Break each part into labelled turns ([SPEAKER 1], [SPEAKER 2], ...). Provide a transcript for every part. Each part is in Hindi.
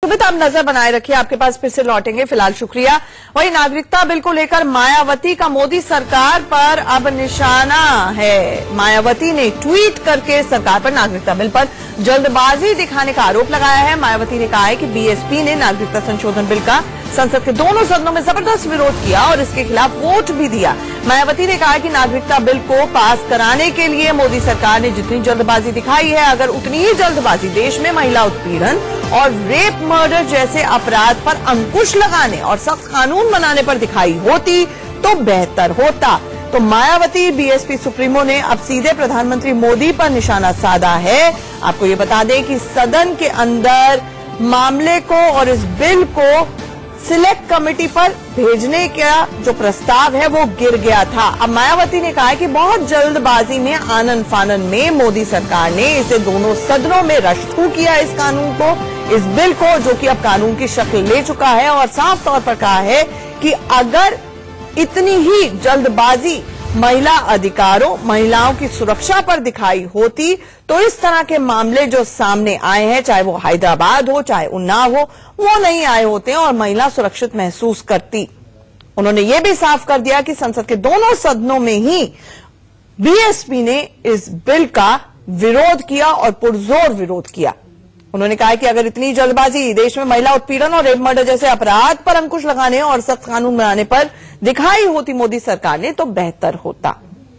[SPEAKER 1] सुमित, आप नजर बनाए रखिए, आपके पास फिर से लौटेंगे। फिलहाल शुक्रिया। वही नागरिकता बिल को लेकर मायावती का मोदी सरकार पर अब निशाना है। मायावती ने ट्वीट करके सरकार पर नागरिकता बिल पर जल्दबाजी दिखाने का आरोप लगाया है। मायावती ने कहा है कि बीएसपी ने नागरिकता संशोधन बिल का संसद के दोनों सदनों में जबरदस्त विरोध किया और इसके खिलाफ वोट भी दिया। मायावती ने कहा कि नागरिकता बिल को पास कराने के लिए मोदी सरकार ने जितनी जल्दबाजी दिखाई है, अगर उतनी ही जल्दबाजी देश में महिला उत्पीड़न और रेप मर्डर जैसे अपराध पर अंकुश लगाने और सख्त कानून बनाने पर दिखाई होती तो बेहतर होता। तो मायावती बीएसपी सुप्रीमो ने अब सीधे प्रधानमंत्री मोदी पर निशाना साधा है। आपको ये बता दें कि सदन के अंदर मामले को और इस बिल को सिलेक्ट कमेटी पर भेजने का जो प्रस्ताव है वो गिर गया था। अब मायावती ने कहा है कि बहुत जल्दबाजी में, आनन फानन में मोदी सरकार ने इसे दोनों सदनों में रश्तू किया, इस कानून को, इस बिल को, जो कि अब कानून की शक्ल ले चुका है, और साफ तौर पर कहा है कि अगर इतनी ही जल्दबाजी महिला अधिकारों, महिलाओं की सुरक्षा पर दिखाई होती तो इस तरह के मामले जो सामने आए हैं, चाहे वो हैदराबाद हो, चाहे उन्नाव हो, वो नहीं आए होते और महिला सुरक्षित महसूस करती। उन्होंने ये भी साफ कर दिया कि संसद के दोनों सदनों में ही बीएसपी ने इस बिल का विरोध किया और पुरजोर विरोध किया। उन्होंने कहा कि अगर इतनी जल्दबाजी देश में महिला उत्पीड़न और रेप मर्डर जैसे अपराध पर अंकुश लगाने और सख्त कानून बनाने पर दिखाई होती मोदी सरकार ने तो बेहतर होता।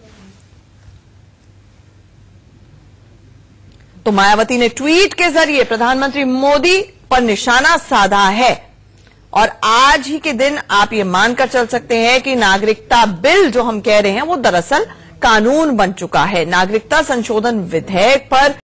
[SPEAKER 1] तो मायावती ने ट्वीट के जरिए प्रधानमंत्री मोदी पर निशाना साधा है और आज ही के दिन आप ये मानकर चल सकते हैं कि नागरिकता बिल जो हम कह रहे हैं वो दरअसल कानून बन चुका है। नागरिकता संशोधन विधेयक पर